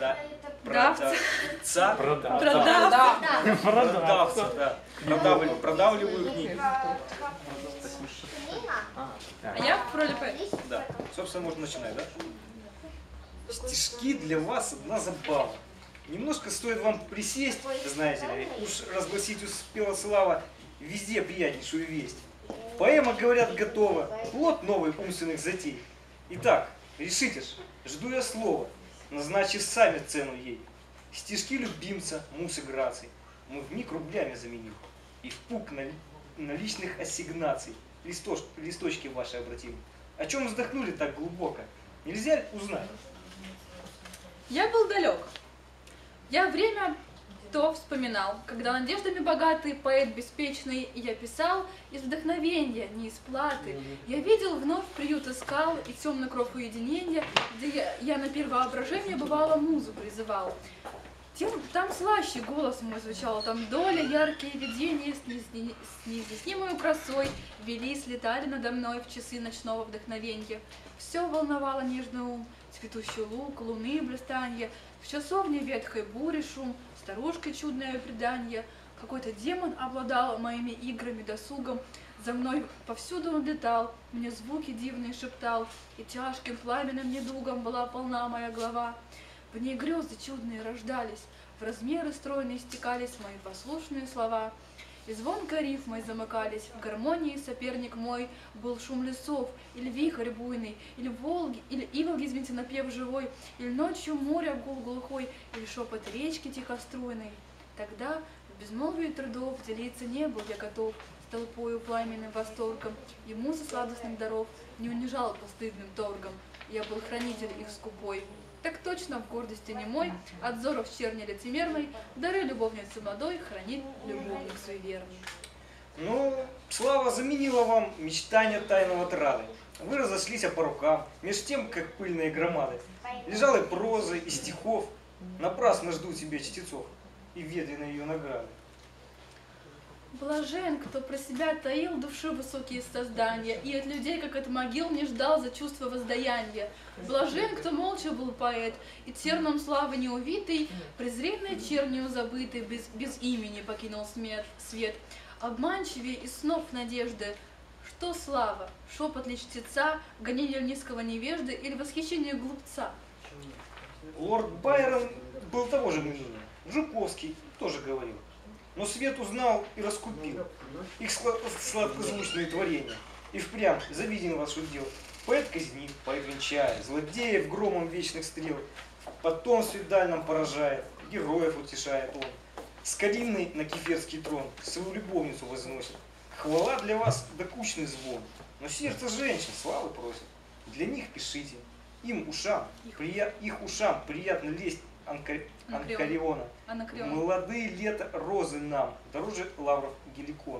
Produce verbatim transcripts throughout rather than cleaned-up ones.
прода... Продавца. Продавца. Продавца. Продавца, да. Продавливаю, продавливаю книги. А я в роли поэта. Да. Собственно, можно начинать, да? Стишки для вас одна забава. Немножко стоит вам присесть, знаете ли, уж разгласить успела слава везде приятнейшую весть. Поэма, говорят, готова, плод новых умственных затей. Итак, решите ж, жду я слова, назначив сами цену ей. Стишки любимца, муз и граций мы вмиг рублями заменим. И в пук на, наличных ассигнаций листоч, листочки ваши обратим. О чем вздохнули так глубоко? Нельзя узнать? Я был далек. Я время то вспоминал, когда надеждами богатый поэт беспечный, и я писал из вдохновения, не из платы. Я видел, вновь приют искал и темный кров уединения, где я, я на первоображение бывало музу призывал. Тем, там слаще голос мой звучал, там доля, яркие видения с, неизни, с неизъяснимой красой вели, слетали надо мной в часы ночного вдохновенья. Все волновало нежный ум, цветущий лук, луны блистанье, в часовне ветхой бури шум, старушкой чудное преданье. Какой-то демон обладал моими играми, досугом, за мной повсюду он летал, мне звуки дивные шептал, и тяжким пламенным недугом была полна моя голова. В ней грезы чудные рождались, в размеры стройные стекались мои послушные слова. И звонко рифмой замыкались, в гармонии соперник мой был шум лесов, или вихрь буйный, или волги, или иволги, извините, напев живой, или ночью море гул глухой, или шепот речки тихоструйной. Тогда в безмолвии трудов делиться не был я готов с толпою пламенным восторгом, ему за сладостных даров не унижал постыдным торгом, я был хранитель их скупой. Так точно в гордости немой, от взоров черни лицемерной, дары любовницы молодой хранит любовник суеверный. Ну, слава заменила вам мечтания тайного трады. Вы разошлись по рукам, меж тем, как пыльные громады. Лежала и проза, и стихов, напрасно жду тебе чтецов, и ведай на ее награды. Блажен, кто про себя таил души высокие создания, и от людей, как от могил, не ждал за чувство воздаяния. Блажен, кто молча был поэт, и терном славы неувитый, презренной чернью забытый, без, без имени покинул смерть, свет. Обманчивее из снов надежды, что слава, шепот лишь чтеца, гонение низкого невежды или восхищение глупца. Лорд Байрон был того же мнения, Жуковский тоже говорил. Но свет узнал и раскупил их сладкозвучные творения. И впрямь завиден ваш удел. Поэт казнит, поэт венчает, злодеев громом вечных стрел, потомстве дальнем поражает, героев утешает он. Скоринный на кефирский трон свою любовницу возносит. Хвала для вас докучный звон, но сердце женщин славы просит. Для них пишите, им ушам, прия... их ушам приятно лезть анкар... анкариона. Анакреон. Молодые лета розы нам, дороже лавров геликона.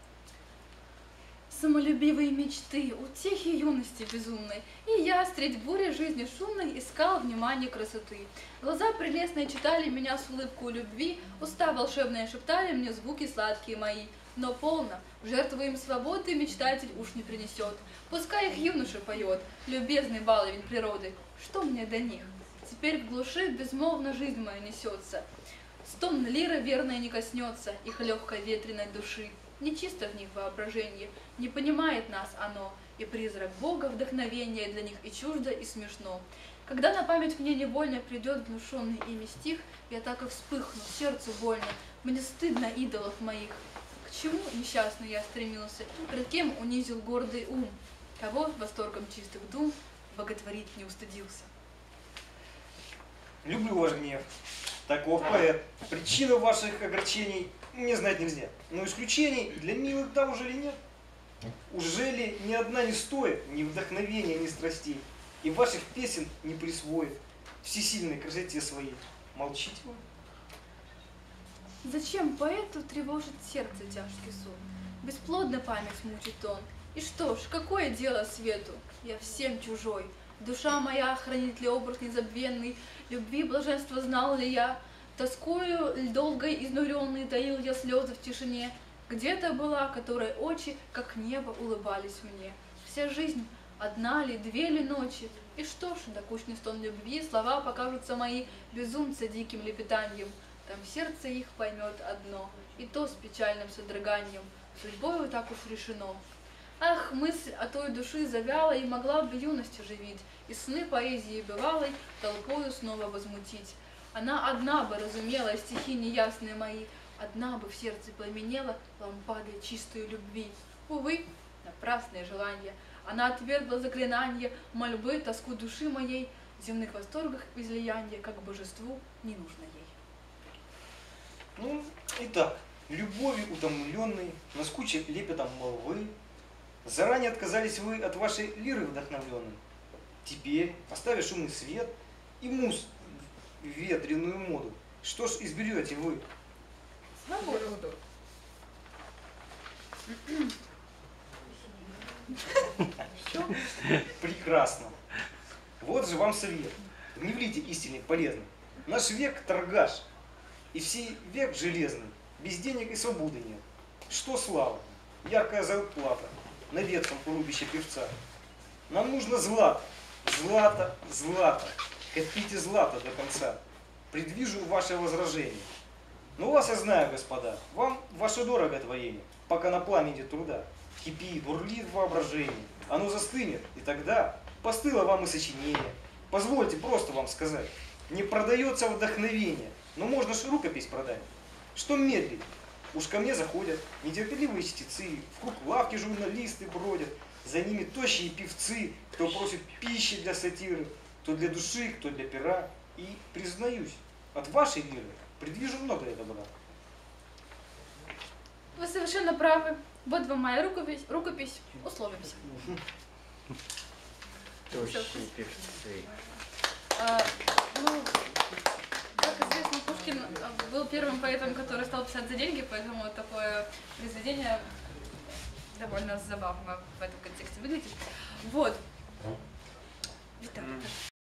Самолюбивые мечты, утехи юности безумной, и я средь бури жизни шумной искал внимание красоты. Глаза прелестные читали меня с улыбкой любви, уста волшебные шептали мне звуки сладкие мои. Но полно, в жертву им свободы мечтатель уж не принесет. Пускай их юноша поет, любезный баловень природы, что мне до них? Теперь в глуши безмолвно жизнь моя несется. Стон лиры верной не коснется их легкой ветреной души. Нечисто в них воображение, не понимает нас оно, и призрак Бога вдохновение для них и чуждо, и смешно. Когда на память мне невольно придет внушенный ими стих, я так и вспыхну, сердцу больно, мне стыдно идолов моих. К чему несчастный я стремился, пред кем унизил гордый ум, кого восторгом чистых дум боготворить не устыдился. Люблю ваш гнев, таков поэт. Причина ваших огорчений мне знать нельзя. Но исключений для милых дам уже ли нет? Уже ли ни одна не стоит ни вдохновения, ни страстей, и ваших песен не присвоит всесильной красоте своей? Молчите вы? Зачем поэту тревожит сердце тяжкий сон? Бесплодно память мучит он. И что ж, какое дело свету? Я всем чужой. Душа моя хранит ли образ незабвенный, любви блаженства знал ли я? Тоскою долгой изнуренной таил я слезы в тишине. Где-то была, которой очи, как небо, улыбались мне. Вся жизнь, одна ли, две ли ночи, И что ж, докучный стон любви, слова покажутся мои безумца диким лепетанием. Там сердце их поймет одно, и то с печальным содроганием, судьбою так уж решено. Ах, мысль о той души завялой могла бы юность оживить, и сны поэзии бывалой толпою снова возмутить. Она одна бы разумела стихи неясные мои, одна бы в сердце пламенела лампадой чистой любви. Увы, напрасное желание, она отвергла заклинание, мольбы, тоску души моей, в земных восторгах излияния, как божеству не нужно ей. Ну, итак, любовью утомленной, наскучив лепетом молвы, заранее отказались вы от вашей лиры вдохновленной. Теперь, оставив шумный свет и мус в ветреную моду, что ж изберете вы? Свободу. Прекрасно. Вот же вам совет. Не влите истине полезно. Наш век торгаш, и всей век железный. Без денег и свободы нет. Что слава? Яркая зарплата на ветхом рубище певца. Нам нужно злато, злато, злато. Копите злато до конца. Предвижу ваше возражение. Но вас я знаю, господа, вам ваше дорого творение, пока на пламени труда кипит, бурлит воображение. Оно застынет, и тогда постыло вам и сочинение. Позвольте просто вам сказать, не продается вдохновение, но можно ж рукопись продать. Что медлить? Уж ко мне заходят нетерпеливые чтецы, в круг лавки журналисты бродят, за ними тощие певцы, кто просит пищи для сатиры, кто для души, кто для пера. И, признаюсь, от вашей лиры предвижу многое добра. Вы совершенно правы. Вот вам моя рукопись, рукопись. Условимся. Тощие певцы. А, ну, как известно, Пушкин был первым поэтом, который стал писать за деньги, поэтому такое произведение довольно забавно в этом контексте выглядит. Вот. Итак,